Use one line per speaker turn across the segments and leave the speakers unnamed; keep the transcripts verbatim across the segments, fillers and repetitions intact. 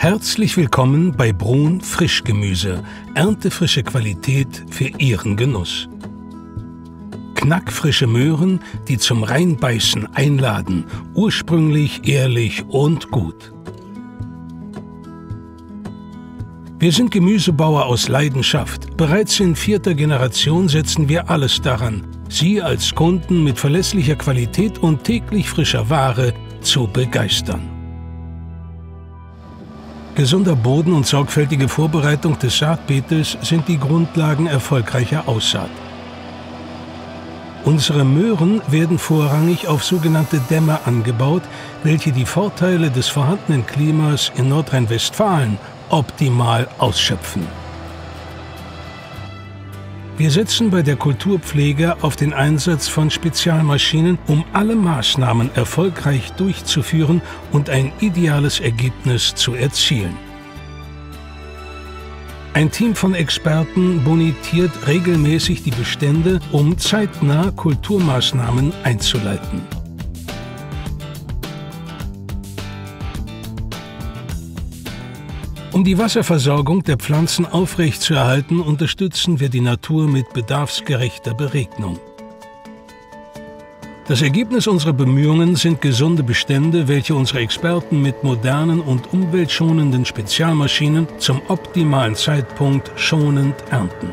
Herzlich willkommen bei Brun Frischgemüse, erntefrische Qualität für Ihren Genuss. Knackfrische Möhren, die zum Reinbeißen einladen, ursprünglich, ehrlich und gut. Wir sind Gemüsebauer aus Leidenschaft. Bereits in vierter Generation setzen wir alles daran, Sie als Kunden mit verlässlicher Qualität und täglich frischer Ware zu begeistern. Gesunder Boden und sorgfältige Vorbereitung des Saatbeetes sind die Grundlagen erfolgreicher Aussaat. Unsere Möhren werden vorrangig auf sogenannte Dämme angebaut, welche die Vorteile des vorhandenen Klimas in Nordrhein-Westfalen optimal ausschöpfen. Wir setzen bei der Kulturpflege auf den Einsatz von Spezialmaschinen, um alle Maßnahmen erfolgreich durchzuführen und ein ideales Ergebnis zu erzielen. Ein Team von Experten bonitiert regelmäßig die Bestände, um zeitnah Kulturmaßnahmen einzuleiten. Um die Wasserversorgung der Pflanzen aufrechtzuerhalten, unterstützen wir die Natur mit bedarfsgerechter Beregnung. Das Ergebnis unserer Bemühungen sind gesunde Bestände, welche unsere Experten mit modernen und umweltschonenden Spezialmaschinen zum optimalen Zeitpunkt schonend ernten.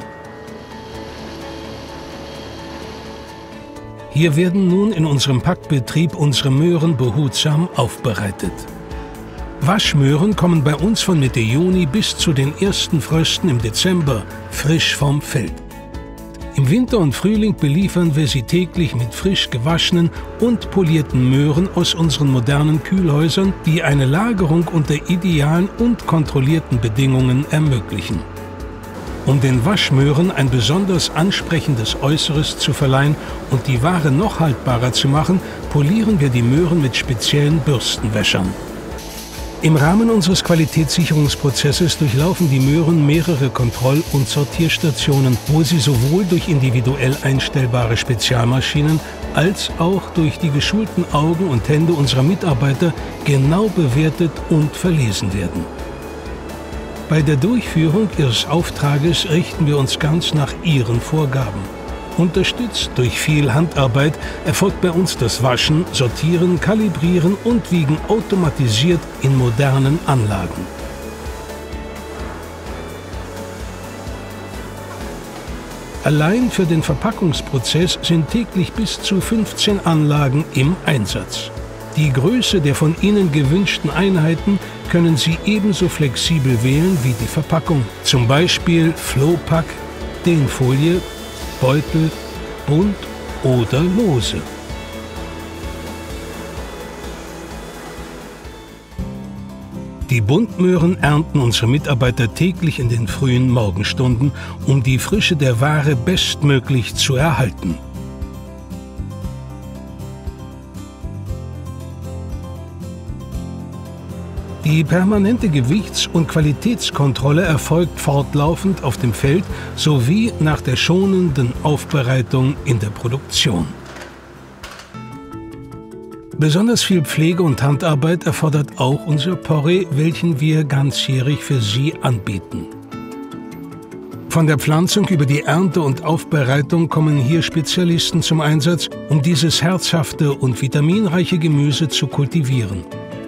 Hier werden nun in unserem Packbetrieb unsere Möhren behutsam aufbereitet. Waschmöhren kommen bei uns von Mitte Juni bis zu den ersten Frösten im Dezember frisch vom Feld. Im Winter und Frühling beliefern wir sie täglich mit frisch gewaschenen und polierten Möhren aus unseren modernen Kühlhäusern, die eine Lagerung unter idealen und kontrollierten Bedingungen ermöglichen. Um den Waschmöhren ein besonders ansprechendes Äußeres zu verleihen und die Ware noch haltbarer zu machen, polieren wir die Möhren mit speziellen Bürstenwäschern. Im Rahmen unseres Qualitätssicherungsprozesses durchlaufen die Möhren mehrere Kontroll- und Sortierstationen, wo sie sowohl durch individuell einstellbare Spezialmaschinen als auch durch die geschulten Augen und Hände unserer Mitarbeiter genau bewertet und verlesen werden. Bei der Durchführung Ihres Auftrages richten wir uns ganz nach Ihren Vorgaben. Unterstützt durch viel Handarbeit erfolgt bei uns das Waschen, Sortieren, Kalibrieren und Wiegen automatisiert in modernen Anlagen. Allein für den Verpackungsprozess sind täglich bis zu fünfzehn Anlagen im Einsatz. Die Größe der von Ihnen gewünschten Einheiten können Sie ebenso flexibel wählen wie die Verpackung, zum Beispiel Flohpack, Dehnfolie, Beutel, bunt oder lose. Die Buntmöhren ernten unsere Mitarbeiter täglich in den frühen Morgenstunden, um die Frische der Ware bestmöglich zu erhalten. Die permanente Gewichts- und Qualitätskontrolle erfolgt fortlaufend auf dem Feld sowie nach der schonenden Aufbereitung in der Produktion. Besonders viel Pflege und Handarbeit erfordert auch unser Porree, welchen wir ganzjährig für Sie anbieten. Von der Pflanzung über die Ernte und Aufbereitung kommen hier Spezialisten zum Einsatz, um dieses herzhafte und vitaminreiche Gemüse zu kultivieren.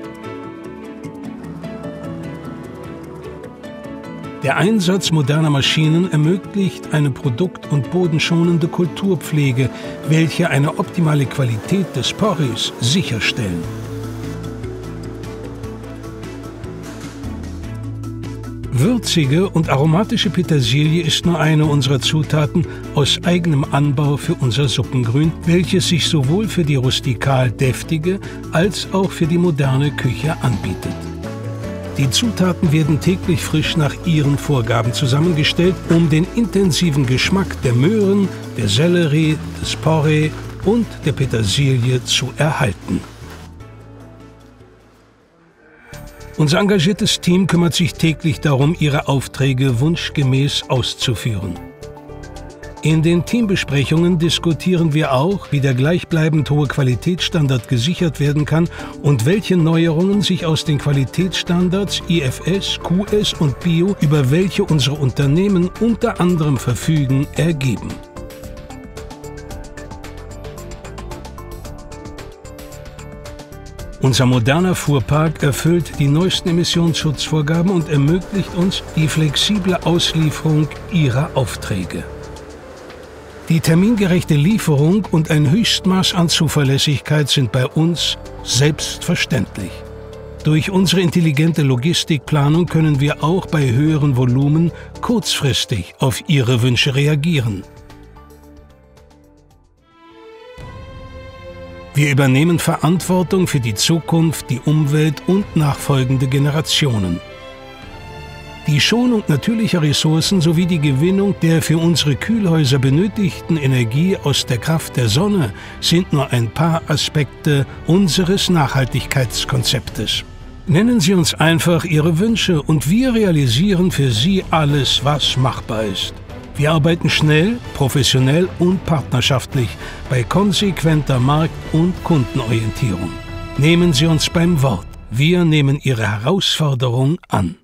Der Einsatz moderner Maschinen ermöglicht eine produkt- und bodenschonende Kulturpflege, welche eine optimale Qualität des Porrees sicherstellen. Würzige und aromatische Petersilie ist nur eine unserer Zutaten aus eigenem Anbau für unser Suppengrün, welches sich sowohl für die rustikal deftige als auch für die moderne Küche anbietet. Die Zutaten werden täglich frisch nach Ihren Vorgaben zusammengestellt, um den intensiven Geschmack der Möhren, der Sellerie, des Porree und der Petersilie zu erhalten. Unser engagiertes Team kümmert sich täglich darum, Ihre Aufträge wunschgemäß auszuführen. In den Teambesprechungen diskutieren wir auch, wie der gleichbleibend hohe Qualitätsstandard gesichert werden kann und welche Neuerungen sich aus den Qualitätsstandards I F S, Q S und Bio, über welche unsere Unternehmen unter anderem verfügen, ergeben. Unser moderner Fuhrpark erfüllt die neuesten Emissionsschutzvorgaben und ermöglicht uns die flexible Auslieferung Ihrer Aufträge. Die termingerechte Lieferung und ein Höchstmaß an Zuverlässigkeit sind bei uns selbstverständlich. Durch unsere intelligente Logistikplanung können wir auch bei höheren Volumen kurzfristig auf Ihre Wünsche reagieren. Wir übernehmen Verantwortung für die Zukunft, die Umwelt und nachfolgende Generationen. Die Schonung natürlicher Ressourcen sowie die Gewinnung der für unsere Kühlhäuser benötigten Energie aus der Kraft der Sonne sind nur ein paar Aspekte unseres Nachhaltigkeitskonzeptes. Nennen Sie uns einfach Ihre Wünsche und wir realisieren für Sie alles, was machbar ist. Wir arbeiten schnell, professionell und partnerschaftlich bei konsequenter Markt- und Kundenorientierung. Nehmen Sie uns beim Wort. Wir nehmen Ihre Herausforderung an.